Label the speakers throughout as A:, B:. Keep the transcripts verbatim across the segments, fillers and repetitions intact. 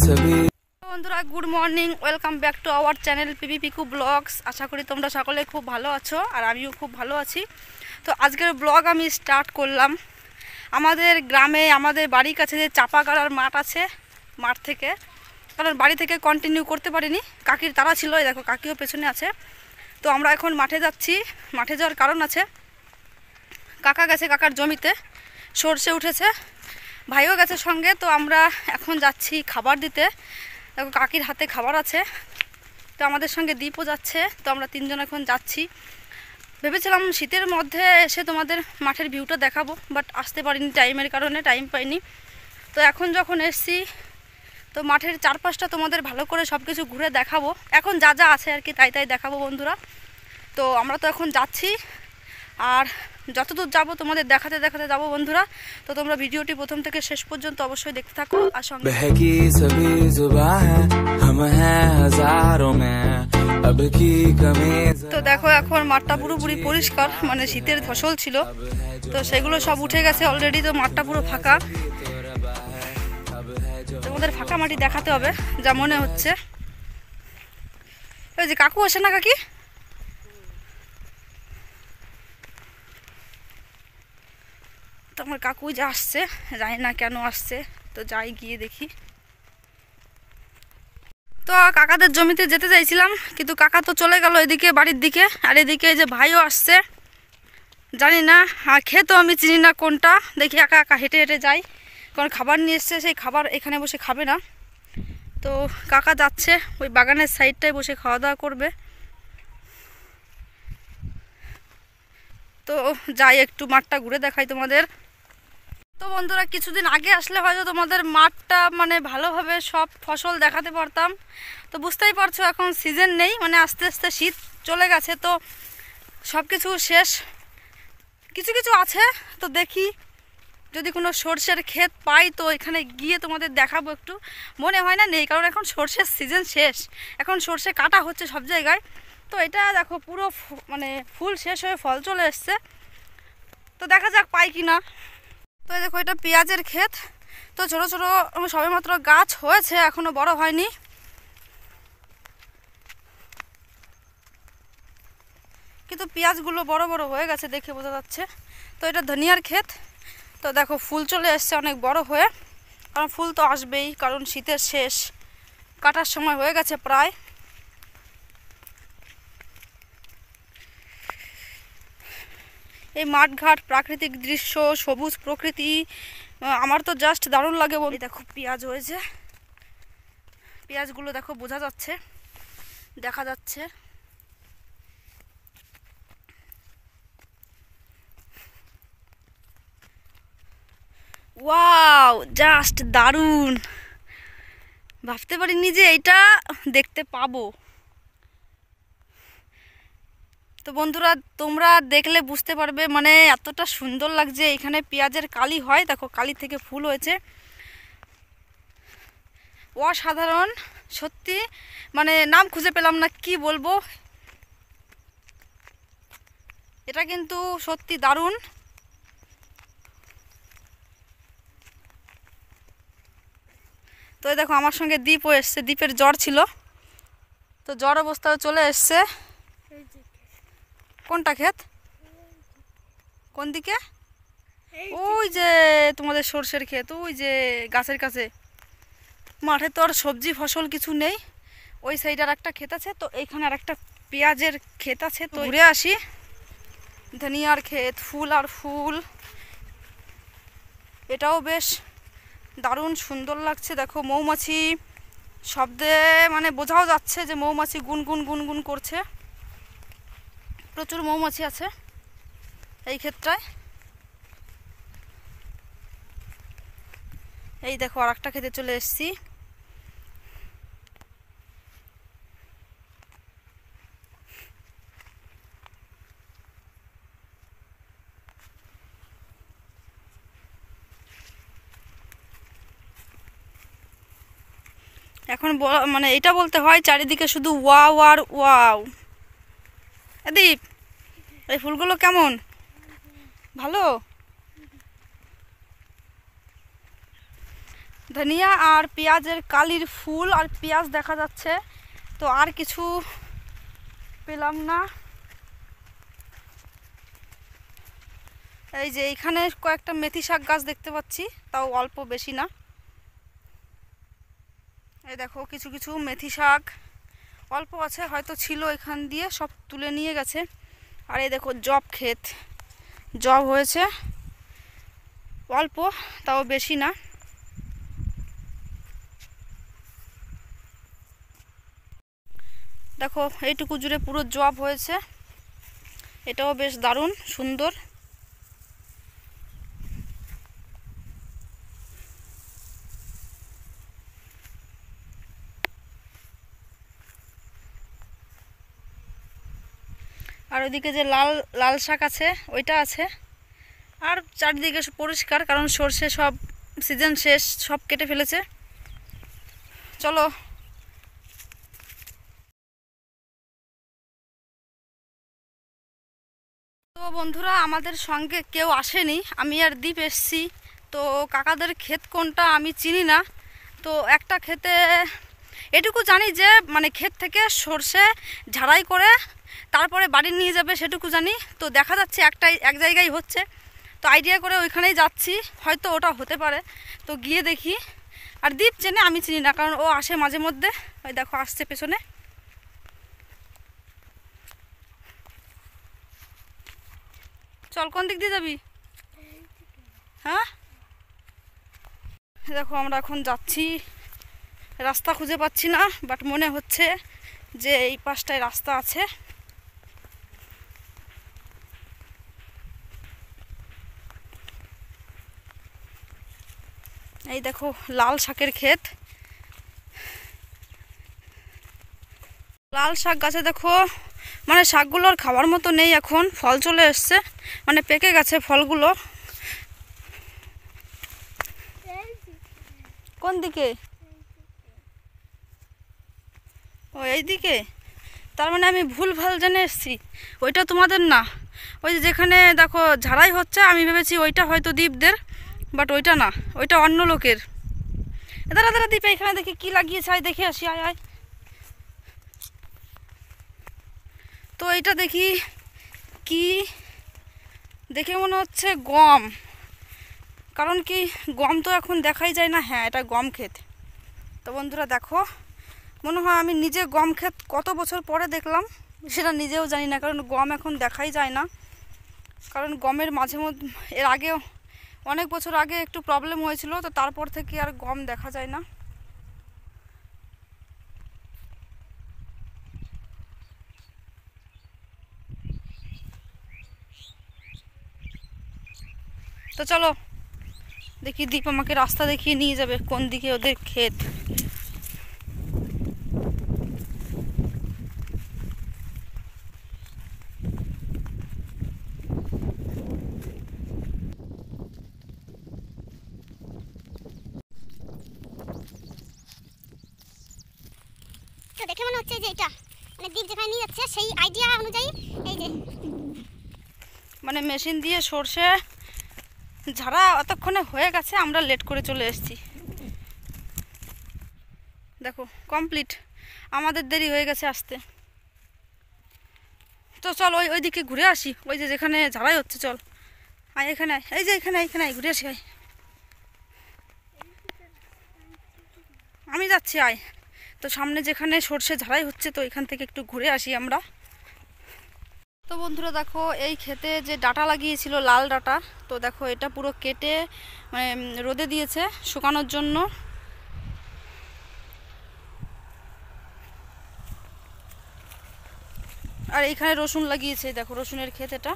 A: বন্ধুরা good morning, welcome back to our channel Pipi Piku vlogs. আশা করি তোমরা সকলে খুব ভালো আছো আর আমিও খুব ভালো আছি। তো আজকের ব্লগ আমি স্টার্ট করলাম আমাদের গ্রামে, আমাদের বাড়ির কাছে যে চাপাগাড়ার মাঠ আছে, মাঠ থেকে, কারণ বাড়ি থেকে কন্টিনিউ করতে পারিনি, কাকির তারা ছিল, এই দেখো কাকিও পেছনে আছে। তো আমরা এখন মাঠে যাচ্ছি। মাঠে যাওয়ার কারণ আছে, কাকা গেছে কাকার জমিতে, সর্ষে উঠেছে, ভাইও গেছে সঙ্গে। তো আমরা এখন যাচ্ছি খাবার দিতে। দেখো কাকির হাতে খাবার আছে, তো আমাদের সঙ্গে দীপও যাচ্ছে। তো আমরা তিনজন এখন যাচ্ছি। ভেবেছিলাম শীতের মধ্যে এসে তোমাদের মাঠের ভিউটা দেখাবো, বাট আসতে পারিনি, টাইমের কারণে টাইম পাইনি। তো এখন যখন এসছি, তো মাঠের চারপাশটা তোমাদের ভালো করে সব কিছু ঘুরে দেখাবো। এখন যা যা আছে আর কি তাই তাই দেখাবো বন্ধুরা। তো আমরা তো এখন যাচ্ছি, আর যতদূর যাব তোমাদের দেখাতে দেখাতে যাবো বন্ধুরা। তো তোমরা ভিডিওটি প্রথম থেকে শেষ পর্যন্ত অবশ্যই দেখতে থাকো। আর সঙ্গে তো দেখো এখন মাঠটা পুরোপুরি পরিষ্কার, মানে শীতের ফসল ছিল তো সেগুলো সব উঠে গেছে অলরেডি। তো মাঠটা পুরো ফাঁকা, তোমাদের ফাঁকা মাটি দেখাতে হবে যা মনে হচ্ছে। ওই যে কাকু আসে না, কাকি তো আমার কাকু যে আসছে, জানি না কেন আসছে, তো যাই গিয়ে দেখি। তো কাকাদের জমিতে যেতে চাইছিলাম, কিন্তু কাকা তো চলে গেল এদিকে বাড়ির দিকে, আর এদিকে যে ভাইও আসছে, জানি না খেতেও আমি চিনি না কোনটা। দেখি একা একা হেঁটে হেঁটে যাই, কারণ খাবার নিয়ে এসছে, সেই খাবার এখানে বসে খাবে না। তো কাকা যাচ্ছে ওই বাগানের সাইডটায় বসে খাওয়া দাওয়া করবে। তো যাই একটু মাঠটা ঘুরে দেখাই তোমাদের। তো বন্ধুরা কিছুদিন আগে আসলে হয়তো তোমাদের মাঠটা মানে ভালোভাবে সব ফসল দেখাতে পারতাম। তো বুঝতেই পারছো এখন সিজন নেই, মানে আস্তে আস্তে শীত চলে গেছে, তো সব কিছু শেষ, কিছু কিছু আছে। তো দেখি যদি কোনো সর্ষের ক্ষেত পাই তো এখানে গিয়ে তোমাদের দেখাবো একটু। মনে হয় না নেই, কারণ এখন সর্ষের সিজন শেষ, এখন সর্ষে কাটা হচ্ছে সব জায়গায়। তো এটা দেখো পুরো মানে ফুল শেষ হয়ে ফল চলে এসছে, তো দেখা যাক পাই কি না। তো এই দেখো এটা পেঁয়াজের ক্ষেত, তো ছোটো ছোটো সবেমাত্র গাছ হয়েছে, এখনো বড় হয়নি। কিন্তু পেঁয়াজগুলো বড় বড় হয়ে গেছে, দেখে বোঝা যাচ্ছে। তো এটা ধনিয়ার ক্ষেত, তো দেখো ফুল চলে এসছে অনেক বড় হয়ে, কারণ ফুল তো আসবেই, কারণ শীতের শেষ, কাটার সময় হয়ে গেছে প্রায়। এই মাঠঘাট, প্রাকৃতিক দৃশ্য, সবুজ প্রকৃতি আমার তো জাস্ট দারুণ লাগে। বলি দেখো পেঁয়াজ হয়েছে, পেঁয়াজগুলো দেখো বোঝা যাচ্ছে, দেখা যাচ্ছে। ওয়াও, জাস্ট দারুণ, ভাবতে পারিনি যে এইটা দেখতে পাবো। তো বন্ধুরা তোমরা দেখলে বুঝতে পারবে, মানে এতটা সুন্দর লাগছে। এখানে পেঁয়াজের কালি হয়, দেখো কালি থেকে ফুল হয়েছে, অসাধারণ সত্যি, মানে নাম খুঁজে পেলাম না কি বলবো। এটা কিন্তু সত্যি দারুণ। তো দেখো আমার সঙ্গে দীপও এসছে, দীপের জ্বর ছিল, তো জ্বর অবস্থায় চলে এসছে। কোনটা ক্ষেত, কোন দিকে? ওই যে তোমাদের সর্ষের ক্ষেত, ওই যে গাছের কাছে। মাঠে তো আর সবজি ফসল কিছু নেই, ওই সাইড আর একটা ক্ষেত আছে, তো এইখানে আর একটা পেঁয়াজের ক্ষেত আছে। তো ঘুরে আসি। ধনিয়ার ক্ষেত, ফুল আর ফুল, এটাও বেশ দারুণ সুন্দর লাগছে। দেখো মৌমাছি শব্দে মানে বোঝাও যাচ্ছে যে মৌমাছি গুনগুন গুনগুন করছে, প্রচুর মৌমাছি আছে এই ক্ষেতটায়। এই দেখো আর একটা ক্ষেতে চলে এসেছি। এখন মানে এটা বলতে হয় চারিদিকে শুধু ওয়াও আর ওয়াও। দীপ, এই ফুলগুলো কেমন, ভালো? ধনিয়া আর পেঁয়াজের কালির ফুল আর পেঁয়াজ দেখা যাচ্ছে, তো আর কিছু পেলাম না। এই যে এইখানে কয়েকটা মেথি শাক গাছ দেখতে পাচ্ছি, তাও অল্প, বেশি না। এই দেখো কিছু কিছু মেথি শাক অল্প আছে, হয়তো ছিল এখান দিয়ে সব তুলে নিয়ে গেছে। আর এই দেখো জব ক্ষেত, জব হয়েছে অল্প, তাও বেশি না। দেখো এইটুকু জুড়ে পুরো জব হয়েছে, এটাও বেশ দারুণ সুন্দর। আর ওইদিকে যে লাল লাল শাক আছে ওইটা আছে। আর চারদিকে পরিষ্কার, কারণ সর্ষে সব সিজন শেষ, সব কেটে ফেলেছে। চলো তো বন্ধুরা, আমাদের সঙ্গে কেউ আসেনি, আমি আর দীপ এসছি। তো কাকাদের ক্ষেত কোনটা আমি চিনি না। তো একটা ক্ষেতে এটুকু জানি যে মানে ক্ষেত থেকে সর্ষে ঝাড়াই করে তারপরে বাড়ি নিয়ে যাবে, সেটুকু জানি। তো দেখা যাচ্ছে একটাই এক জায়গায় হচ্ছে, তো আইডিয়া করে ওইখানেই যাচ্ছি, হয়তো ওটা হতে পারে। তো গিয়ে দেখি। আর দীপ চেনে, আমি চিনি না, কারণ ও আসে মাঝে মধ্যে। ওই দেখো আসছে পেছনে। চল, কোন দিক দিয়ে যাবি? হ্যাঁ দেখো আমরা এখন যাচ্ছি, রাস্তা খুঁজে পাচ্ছি না, বাট মনে হচ্ছে যে এই পাশটায় রাস্তা আছে। এই দেখো লাল শাকের ক্ষেত, লাল শাক গাছে দেখো মানে শাকগুলোর খাওয়ার মতো নেই, এখন ফল চলে এসছে, মানে পেকে গেছে ফলগুলো। কোন দিকে? ও এই দিকে, তার মানে আমি ভুল ভাল জেনে এসছি, ওইটা তোমাদের না। ওই যে যেখানে দেখো ঝাড়াই হচ্ছে, আমি ভেবেছি ওইটা হয়তো দীপদের, বাট ওইটা না, ওইটা অন্য লোকের। দাঁড়া দাঁড়া দীপ, এখানে দেখি কি লাগিয়েছে, আয় দেখে আসি, আয় আয়। তো এইটা দেখি কি, দেখে মনে হচ্ছে গম, কারণ কি গম তো এখন দেখাই যায় না। হ্যাঁ এটা গম ক্ষেত। তো বন্ধুরা দেখো, মনে হয় আমি নিজে গম ক্ষেত কত বছর পরে দেখলাম, সেটা নিজেও জানি না, কারণ গম এখন দেখাই যায় না। কারণ গমের মাঝে মধ্যে এর আগে অনেক বছর আগে একটু প্রবলেম হয়েছিল, তো তারপর থেকে আর গম দেখা যায় না। তো চলো দেখি, দীপ আমাকে রাস্তা দেখিয়ে নিয়ে যাবে কোন দিকে ওদের ক্ষেত।
B: তো দেখে মনে হচ্ছে যে এটা মানে দীপ যেখানে নিয়ে যাচ্ছে সেই আইডিয়া অনুযায়ী এই যে
A: মানে মেশিন দিয়ে সর্ষে ঝাড়া অতক্ষণে হয়ে গেছে, আমরা লেট করে চলে এসেছি। দেখো কমপ্লিট, আমাদের দেরি হয়ে গেছে আসতে। তো চল ওই ওইদিকে ঘুরে আসি, ওই যে যেখানে ঝাড়াই হচ্ছে, চল আয় এখানে, এই যে এখানে এখানে ঘুরে আসি, আয়। আমি যাচ্ছি, আয়। তো সামনে যেখানে সর্ষে ঝাড়াই হচ্ছে, তো এখান থেকে একটু ঘুরে আসি আমরা। তো বন্ধুরা দেখো, এই ক্ষেতে যে ডাটা লাগিয়েছিল লাল ডাটা, তো দেখো এটা পুরো কেটে মানে রোদে দিয়েছে শুকানোর জন্য। আর এইখানে রসুন লাগিয়েছে, দেখো রসুনের ক্ষেত এটা।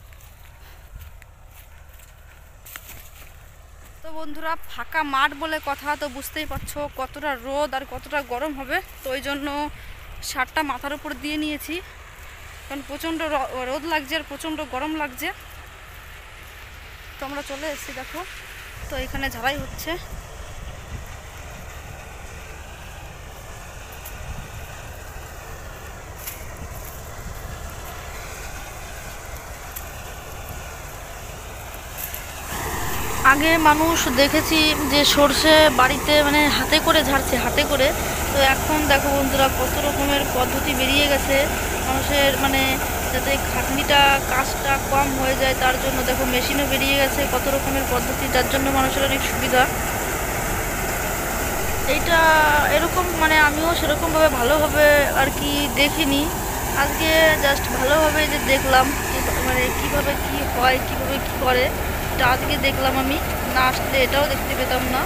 A: তো বন্ধুরা ফাঁকা মাঠ বলে কথা, তো বুঝতেই পারছো কতটা রোদ আর কতটা গরম হবে। তো ওই জন্য শার্টটা মাথার উপর দিয়ে নিয়েছি, কারণ প্রচণ্ড রোদ লাগছে আর প্রচণ্ড গরম লাগছে। তো আমরা চলে এসেছি দেখো, তো এখানে ঝাড়াই হচ্ছে। আগে মানুষ দেখেছি যে সর্ষে বাড়িতে মানে হাতে করে ঝাড়ছে, হাতে করে। তো এখন দেখো বন্ধুরা কত রকমের পদ্ধতি বেরিয়ে গেছে মানুষের, মানে যাতে খাটনিটা কাজটা কম হয়ে যায় তার জন্য দেখো মেশিনও বেরিয়ে গেছে, কত রকমের পদ্ধতি, যার জন্য মানুষের অনেক সুবিধা। এইটা এরকম মানে আমিও সেরকমভাবে ভালোভাবে আর কি দেখিনি, আজকে জাস্ট ভালোভাবে যে দেখলাম মানে কিভাবে কি হয়, কিভাবে কি করে, এটা আজকে দেখলাম আমি, না আসলে এটাও দেখতে পেতাম না।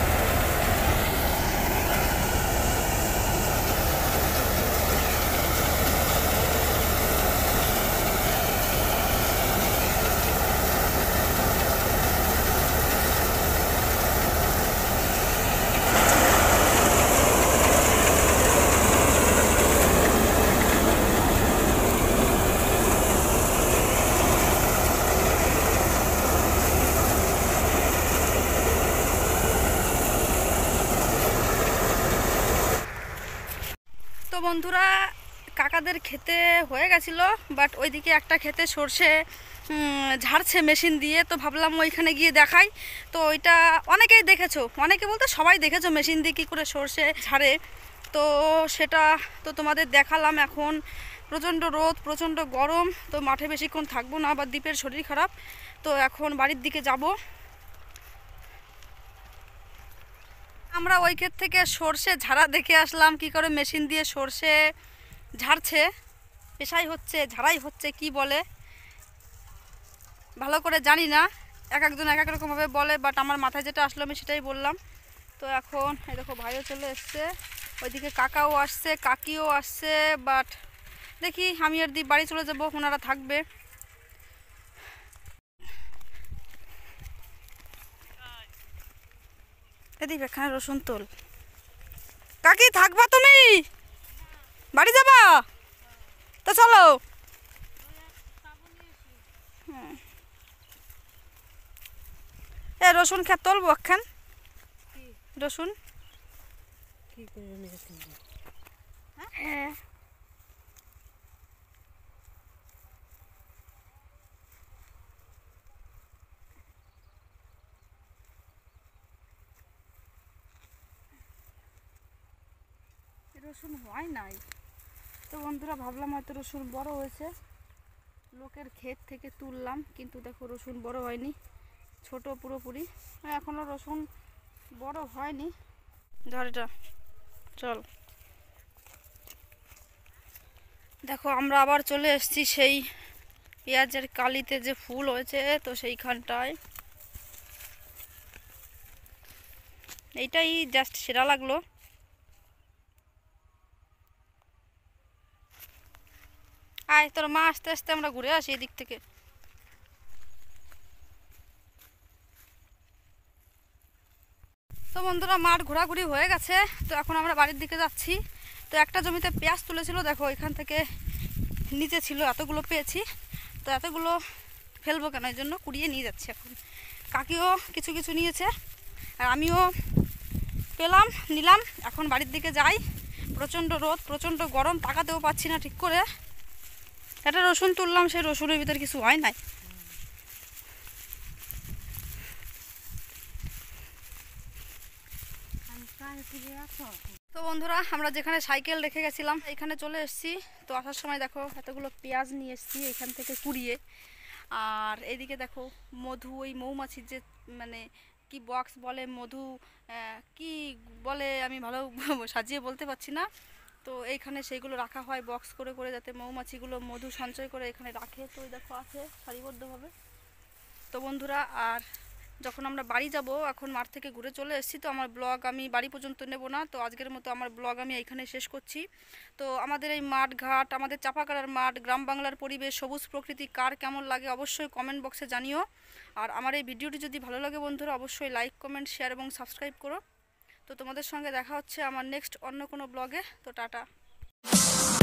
A: তো বন্ধুরা কাকাদের খেতে হয়ে গেছিলো, বাট ওইদিকে একটা খেতে সর্ষে ঝাড়ছে মেশিন দিয়ে, তো ভাবলাম ওইখানে গিয়ে দেখাই। তো ওইটা অনেকেই দেখেছো, অনেকে বলতে সবাই দেখেছো মেশিন দিয়ে কী করে সর্ষে ঝাড়ে, তো সেটা তো তোমাদের দেখালাম। এখন প্রচণ্ড রোদ, প্রচণ্ড গরম, তো মাঠে বেশিক্ষণ থাকবো না, আবার দ্বীপের শরীর খারাপ, তো এখন বাড়ির দিকে যাব। আমরা ওই ক্ষেত থেকে সর্ষে ঝাড়া দেখে আসলাম, কি করে মেশিন দিয়ে সর্ষে ঝাড়ছে, পেশাই হচ্ছে ঝাড়াই হচ্ছে কি বলে ভালো করে জানি না, এক একজন এক এক রকমভাবে বলে, বাট আমার মাথায় যেটা আসলো আমি সেটাই বললাম। তো এখন এই দেখো ভাইও চলে এসছে, ওইদিকে কাকাও আসছে, কাকিও আসছে, বাট দেখি আমি আর দ্বীপ বাড়ি চলে যাবো, ওনারা থাকবে। এদিকে এখানে রসুন তোল। কাকি থাকবা তুমি, বাড়ি যাবা? তো চলো। এ রসুন খেয়ে তুলবো একখান, রসুন হ্যাঁ রসুন হয় নাই। তো বন্ধুরা ভাবলাম হয়তো রসুন বড় হয়েছে, লোকের ক্ষেত থেকে তুললাম, কিন্তু দেখো রসুন বড় হয়নি, ছোট পুরোপুরি, এখনও রসুন বড় হয়নি। ধর এটা চল। দেখো আমরা আবার চলে এসেছি সেই পেঁয়াজের কালিতে যে ফুল হয়েছে, তো সেইখানটায় এইটাই জাস্ট সেরা লাগলো। আয় তোর মা আস্তে আস্তে আমরা ঘুরে আসি এদিক থেকে। তো বন্ধুরা মাঠ ঘোরাঘুরি হয়ে গেছে, তো এখন আমরা বাড়ির দিকে যাচ্ছি। তো একটা জমিতে পেঁয়াজ তুলেছিল, দেখো এখান থেকে নিচে ছিল, এতগুলো পেয়েছি, তো এতগুলো ফেলবো কেন, এই জন্য কুড়িয়ে নিয়ে যাচ্ছি। এখন কাকিও কিছু কিছু নিয়েছে আর আমিও পেলাম, নিলাম। এখন বাড়ির দিকে যাই, প্রচণ্ড রোদ, প্রচণ্ড গরম, তাকাতেও পাচ্ছি না ঠিক করে। একটা রসুন তুললাম, সেই রসুনের ভিতরে কিছু হয় নাই। তো বন্ধুরা আমরা যেখানে সাইকেল রেখে গেছিলাম এখানে চলে এসেছি। তো আসার সময় দেখো এতগুলো পেঁয়াজ নিয়ে এসেছি এখান থেকে কুড়িয়ে, আর এদিকে দেখো মধু, ওই মৌমাছির যে মানে কি বক্স বলে, মধু কি বলে আমি ভালো সাজিয়ে বলতে পারছি না, তো এইখানে সেইগুলো রাখা হয় বক্স করে করে, যাতে মৌমাছিগুলো মধু সঞ্চয় করে এখানে রাখে। তো ওই দেখো আছে সারিবদ্ধভাবে। তো বন্ধুরা আর যখন আমরা বাড়ি যাব, এখন মাঠ থেকে ঘুরে চলে এসেছি, তো আমার ব্লগ আমি বাড়ি পর্যন্ত নেব না, তো আজকের মতো আমার ব্লগ আমি এইখানে শেষ করছি। তো আমাদের এই মাঠ ঘাট, আমাদের চাপাকাড়ার মাঠ, গ্রাম বাংলার পরিবেশ, সবুজ প্রকৃতি কার কেমন লাগে অবশ্যই কমেন্ট বক্সে জানিও। আর আমার এই ভিডিওটি যদি ভালো লাগে বন্ধুরা অবশ্যই লাইক, কমেন্ট, শেয়ার এবং সাবস্ক্রাইব করো। তো তোমাদের সঙ্গে দেখা হচ্ছে আমার নেক্সট অন্য কোনো ব্লগে। তো টাটা।